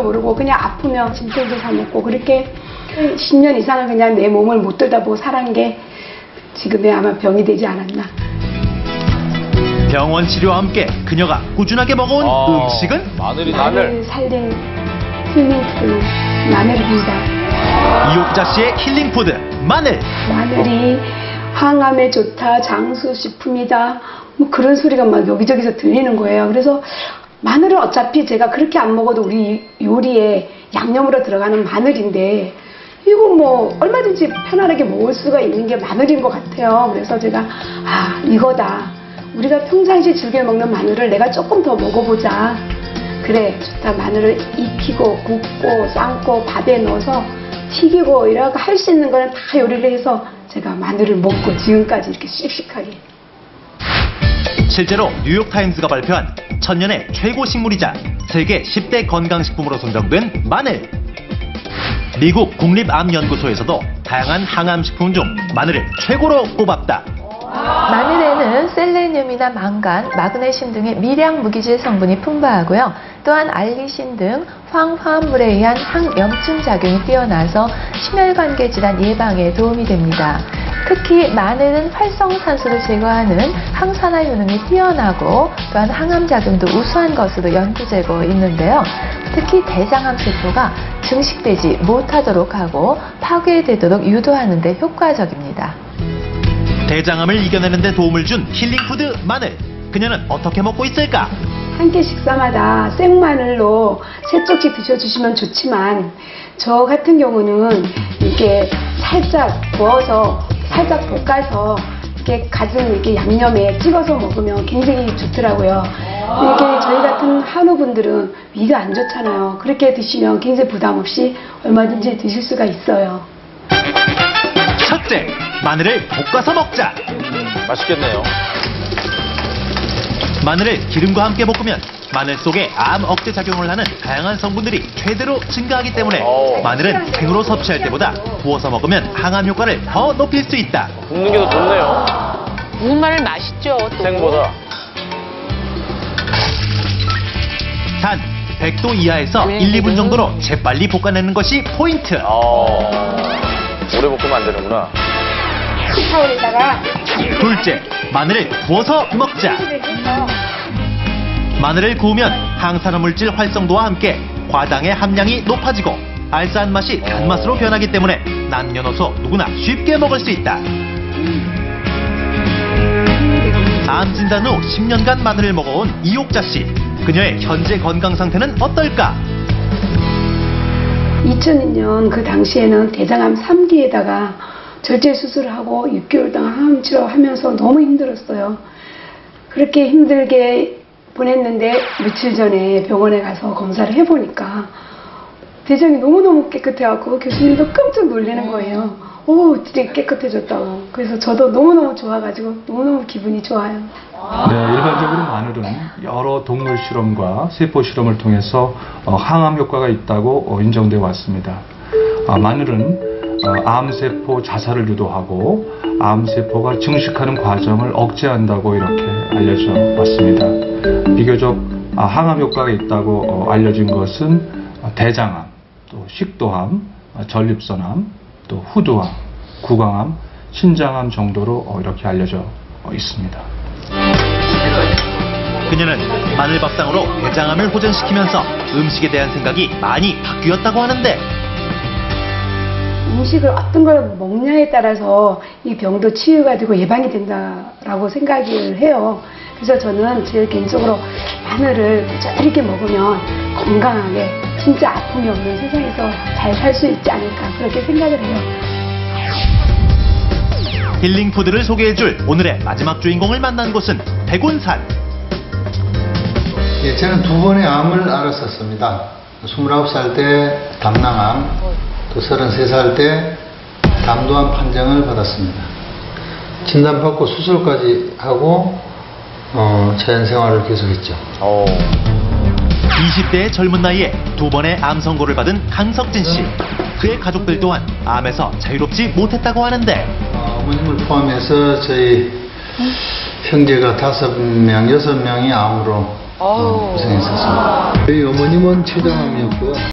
것도 모르고 그냥 아프면 진통제 사 먹고 그렇게 10년 이상을 그냥 내 몸을 못 들여다보고 살은 게 지금의 아마 병이 되지 않았나. 병원 치료와 함께 그녀가 꾸준하게 먹어온 음식은? 마늘 살린 힐링푸드 마늘입니다. 이옥자 씨의 힐링푸드 마늘. 마늘이 항암에 좋다, 장수식품이다, 뭐 그런 소리가 막 여기저기서 들리는 거예요. 그래서 마늘은 어차피 제가 그렇게 안 먹어도 우리 요리에 양념으로 들어가는 마늘인데 이거 뭐 얼마든지 편안하게 먹을 수가 있는 게 마늘인 것 같아요. 그래서 제가 이거다. 우리가 평상시 즐겨 먹는 마늘을 내가 조금 더 먹어보자. 그래 좋다. 마늘을 익히고 굽고 삶고 밥에 넣어서 튀기고 이렇게 할 수 있는 거는 다 요리를 해서 제가 마늘을 먹고 지금까지 이렇게 씩씩하게. 실제로 뉴욕타임스가 발표한 천년의 최고 식물이자 세계 10대 건강식품으로 선정된 마늘. 미국 국립암연구소에서도 다양한 항암식품 중 마늘을 최고로 꼽았다. 마늘에는 셀레늄이나 망간, 마그네슘 등의 미량 무기질 성분이 풍부하고요. 또한 알리신 등 황화물에 의한 항염증 작용이 뛰어나서 심혈관계 질환 예방에 도움이 됩니다. 특히 마늘은 활성산소를 제거하는 항산화 효능이 뛰어나고 또한 항암 작용도 우수한 것으로 연구되고 있는데요. 특히 대장암 세포가 증식되지 못하도록 하고 파괴되도록 유도하는 데 효과적입니다. 대장암을 이겨내는 데 도움을 준 힐링푸드 마늘. 그녀는 어떻게 먹고 있을까? 한 끼 식사마다 생마늘로 3쪽씩 드셔주시면 좋지만 저 같은 경우는 이렇게 살짝 구워서 살짝 볶아서 이렇게 갖은 이렇게 양념에 찍어서 먹으면 굉장히 좋더라고요. 이렇게 저희 같은 한우분들은 위가 안 좋잖아요. 그렇게 드시면 굉장히 부담 없이 얼마든지 드실 수가 있어요. 첫째, 마늘을 볶아서 먹자. 맛있겠네요. 마늘을 기름과 함께 볶으면 마늘 속에 암 억제 작용을 하는 다양한 성분들이 최대로 증가하기 때문에 마늘은 생으로 섭취할 때보다 구워서 먹으면 항암 효과를 더 높일 수 있다. 굽는 게 더 좋네요. 구운 마늘 맛있죠. 또. 생보다. 단 100도 이하에서 1, 2분 정도로 재빨리 볶아내는 것이 포인트. 오래 볶으면 안 되는구나. 타올에다가 둘째, 마늘을 구워서 먹자. 마늘을 구우면 항산화 물질 활성도와 함께 과당의 함량이 높아지고 알싸한 맛이 단맛으로 변하기 때문에 남녀노소 누구나 쉽게 먹을 수 있다. 암 진단 후 10년간 마늘을 먹어온 이옥자 씨. 그녀의 현재 건강 상태는 어떨까? 2002년 그 당시에는 대장암 3기에다가 절제 수술을 하고 6개월 동안 항암 치료하면서 너무 힘들었어요. 그렇게 힘들게 보냈는데 며칠 전에 병원에 가서 검사를 해보니까 대장이 너무너무 깨끗해갖고 교수님도 깜짝 놀라는 거예요. 오, 진짜 깨끗해졌다고. 그래서 저도 너무너무 좋아가지고 너무너무 기분이 좋아요. 네, 일반적으로 마늘은 여러 동물 실험과 세포 실험을 통해서 항암 효과가 있다고 인정되어 왔습니다. 마늘은 암세포 자살을 유도하고 암세포가 증식하는 과정을 억제한다고 이렇게 알려져 왔습니다. 비교적 항암 효과가 있다고 알려진 것은 대장암, 또 식도암, 전립선암, 또 후두암, 구강암, 신장암 정도로 이렇게 알려져 있습니다. 그녀는 마늘밥상으로 대장암을 호전시키면서 음식에 대한 생각이 많이 바뀌었다고 하는데 음식을 어떤 걸 먹냐에 따라서 이 병도 치유가 되고 예방이 된다라고 생각을 해요. 그래서 저는 제 개인적으로 마늘을 이렇게 먹으면 건강하게 진짜 아픔이 없는 세상에서 잘 살 수 있지 않을까 그렇게 생각을 해요. 힐링푸드를 소개해줄 오늘의 마지막 주인공을 만난 곳은 백운산. 예, 저는 2번의 암을 앓았었습니다. 29살 때 담낭암, 또 33살 때 담도암 판정을 받았습니다. 진단받고 수술까지 하고 자연생활을 계속했죠. 20대의 젊은 나이에 2번의 암 선고를 받은 강석진 씨. 그의 가족들 또한 암에서 자유롭지 못했다고 하는데 어머님을 포함해서 저희 형제가 5명, 6명이 암으로 고생했었습니다. 저희 어머님은 췌장암이었고요.